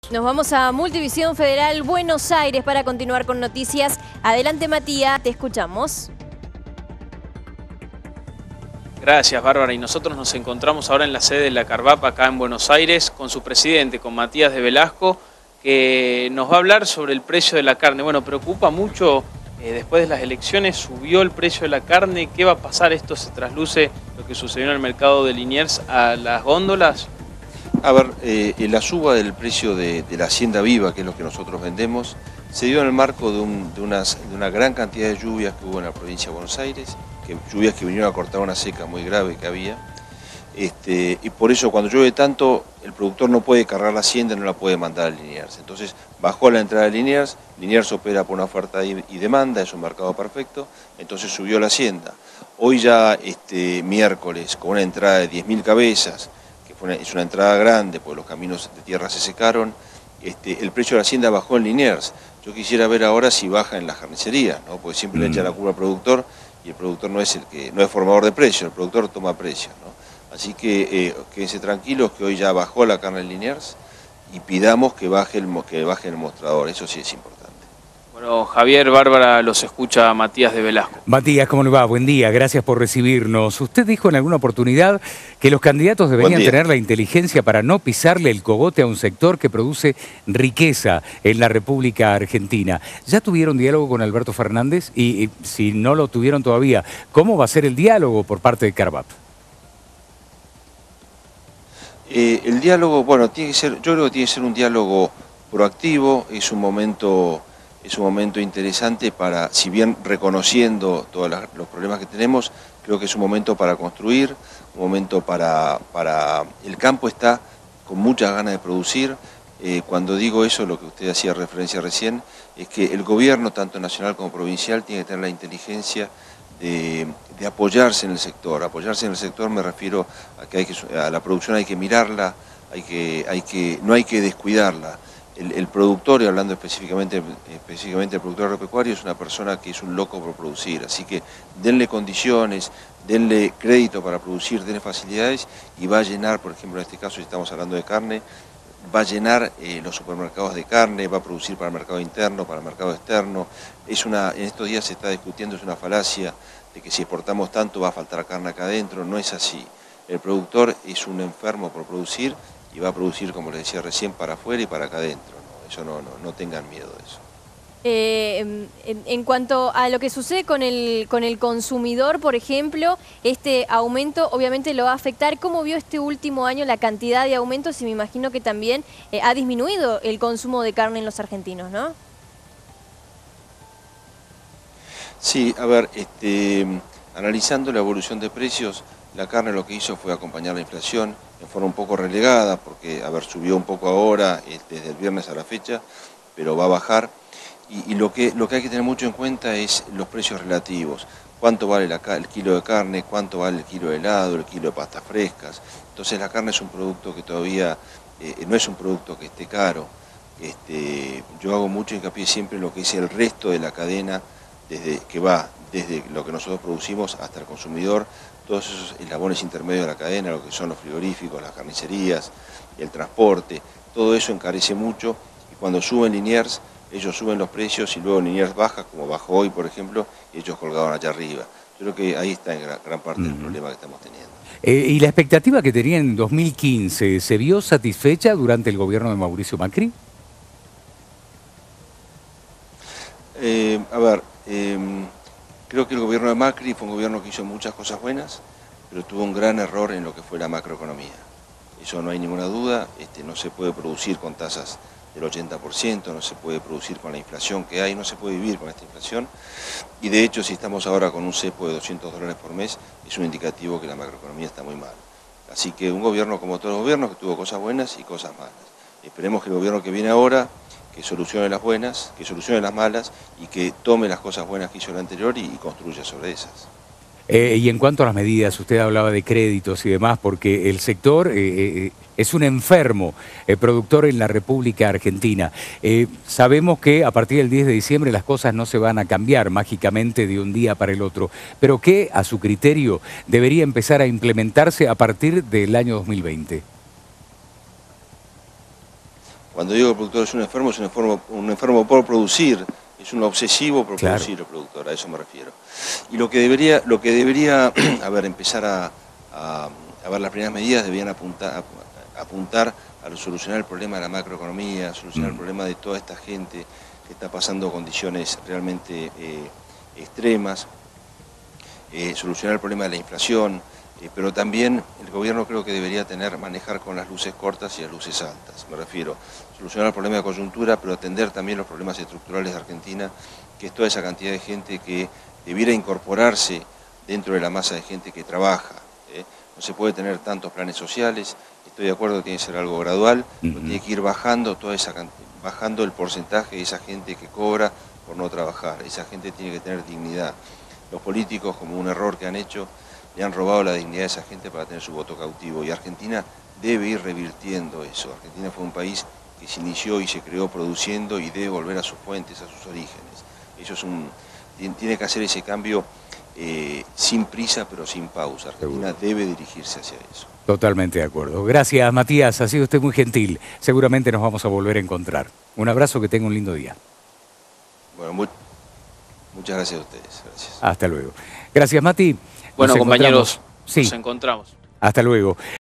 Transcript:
Nos vamos a Multivisión Federal Buenos Aires para continuar con noticias. Adelante, Matías, te escuchamos. Gracias, Bárbara. Y nosotros nos encontramos ahora en la sede de la Carvap acá en Buenos Aires con su presidente, con Matías de Velasco, que nos va a hablar sobre el precio de la carne. Bueno, preocupa mucho, después de las elecciones subió el precio de la carne. ¿Qué va a pasar? ¿Esto se trasluce lo que sucedió en el mercado de Liniers a las góndolas? A ver, la suba del precio de la Hacienda Viva, que es lo que nosotros vendemos, se dio en el marco de una gran cantidad de lluvias que hubo en la provincia de Buenos Aires, lluvias que vinieron a cortar una seca muy grave que había. Y por eso cuando llueve tanto, el productor no puede cargar la hacienda, no la puede mandar a Liniers. Entonces bajó la entrada de Liniers, Liniers opera por una oferta y demanda, es un mercado perfecto, entonces subió la hacienda. Hoy ya miércoles, con una entrada de 10.000 cabezas, es una entrada grande porque los caminos de tierra se secaron, el precio de la hacienda bajó en Liniers. Yo quisiera ver ahora si baja en las carnicerías, ¿no? Porque siempre le echan la culpa al productor y el productor no es formador de precios, el productor toma precios, ¿no? Así que quédense tranquilos que hoy ya bajó la carne en Liniers y pidamos que baje el mostrador, eso sí es importante. Bueno, Javier, Bárbara, los escucha Matías de Velasco. Matías, ¿cómo le va? Buen día, gracias por recibirnos. Usted dijo en alguna oportunidad que los candidatos deberían tener la inteligencia para no pisarle el cogote a un sector que produce riqueza en la República Argentina. ¿Ya tuvieron diálogo con Alberto Fernández? Y si no lo tuvieron todavía, ¿cómo va a ser el diálogo por parte de Carvap? El diálogo, bueno, yo creo que tiene que ser un diálogo proactivo, es un momento interesante para, si bien reconociendo todos los problemas que tenemos, creo que es un momento para construir, un momento para el campo está con muchas ganas de producir. Cuando digo eso, lo que usted hacía referencia recién, es que el gobierno, tanto nacional como provincial, tiene que tener la inteligencia de apoyarse en el sector. Apoyarse en el sector me refiero a que a la producción hay que mirarla, no hay que descuidarla. El productor, y hablando específicamente del productor agropecuario, es una persona que es un loco por producir, así que denle condiciones, denle crédito para producir, denle facilidades y va a llenar, por ejemplo, en este caso, si estamos hablando de carne, va a llenar los supermercados de carne, va a producir para el mercado interno, para el mercado externo. En estos días se está discutiendo, es una falacia de que si exportamos tanto va a faltar carne acá adentro, no es así. El productor es un enfermo por producir y va a producir, como les decía recién, para afuera y para acá adentro, ¿no? Eso no tengan miedo de eso. En cuanto a lo que sucede con el consumidor, por ejemplo, este aumento obviamente lo va a afectar. ¿Cómo vio este último año la cantidad de aumentos? Y me imagino que también ha disminuido el consumo de carne en los argentinos, ¿no? Sí, a ver, analizando la evolución de precios, la carne lo que hizo fue acompañar la inflación en forma un poco relegada, porque, subió un poco ahora, desde el viernes a la fecha, pero va a bajar. Y lo que hay que tener mucho en cuenta es los precios relativos. Cuánto vale el kilo de carne, cuánto vale el kilo de helado, el kilo de pastas frescas. Entonces la carne es un producto que todavía no es un producto que esté caro. Yo hago mucho hincapié siempre en lo que es el resto de la cadena, desde lo que nosotros producimos hasta el consumidor, todos esos eslabones intermedios de la cadena, lo que son los frigoríficos, las carnicerías, el transporte, todo eso encarece mucho y cuando suben Liniers, ellos suben los precios y luego Liniers baja, como bajó hoy por ejemplo, y ellos colgaron allá arriba. Yo creo que ahí está en gran parte el problema que estamos teniendo. ¿Y la expectativa que tenía en 2015 se vio satisfecha durante el gobierno de Mauricio Macri? Creo que el gobierno de Macri fue un gobierno que hizo muchas cosas buenas, pero tuvo un gran error en lo que fue la macroeconomía. Eso no hay ninguna duda, no se puede producir con tasas del 80%, no se puede producir con la inflación que hay, no se puede vivir con esta inflación. Y de hecho, si estamos ahora con un cepo de $200 por mes, es un indicativo que la macroeconomía está muy mal. Así que un gobierno como todos los gobiernos, que tuvo cosas buenas y cosas malas. Esperemos que el gobierno que viene ahora que solucione las buenas, que solucione las malas y que tome las cosas buenas que hizo el anterior y construya sobre esas. Y en cuanto a las medidas, usted hablaba de créditos y demás, porque el sector es un enfermo productor en la República Argentina. Sabemos que a partir del 10 de diciembre las cosas no se van a cambiar mágicamente de un día para el otro, pero ¿qué, a su criterio, debería empezar a implementarse a partir del año 2020? Cuando digo que el productor es un enfermo por producir, es un obsesivo por producir el productor, a eso me refiero. Y lo que debería a ver, empezar a ver las primeras medidas, deberían apuntar a solucionar el problema de la macroeconomía, solucionar el problema de toda esta gente que está pasando condiciones realmente extremas, solucionar el problema de la inflación, pero también el gobierno creo que debería manejar con las luces cortas y las luces altas. Me refiero a solucionar el problema de coyuntura, pero atender también los problemas estructurales de Argentina, que es toda esa cantidad de gente que debiera incorporarse dentro de la masa de gente que trabaja. No se puede tener tantos planes sociales, estoy de acuerdo que tiene que ser algo gradual, pero tiene que ir bajando bajando el porcentaje de esa gente que cobra por no trabajar. Esa gente tiene que tener dignidad. Los políticos, como un error que han hecho, le han robado la dignidad a esa gente para tener su voto cautivo, y Argentina debe ir revirtiendo eso. Argentina fue un país que se inició y se creó produciendo y debe volver a sus fuentes, a sus orígenes. Eso tiene que hacer ese cambio sin prisa pero sin pausa. Argentina debe dirigirse hacia eso. Totalmente de acuerdo. Gracias, Matías, ha sido usted muy gentil. Seguramente nos vamos a volver a encontrar. Un abrazo, que tenga un lindo día. Bueno, muchas gracias a ustedes. Gracias. Hasta luego. Gracias, Mati. Bueno, compañeros, nos encontramos. Hasta luego.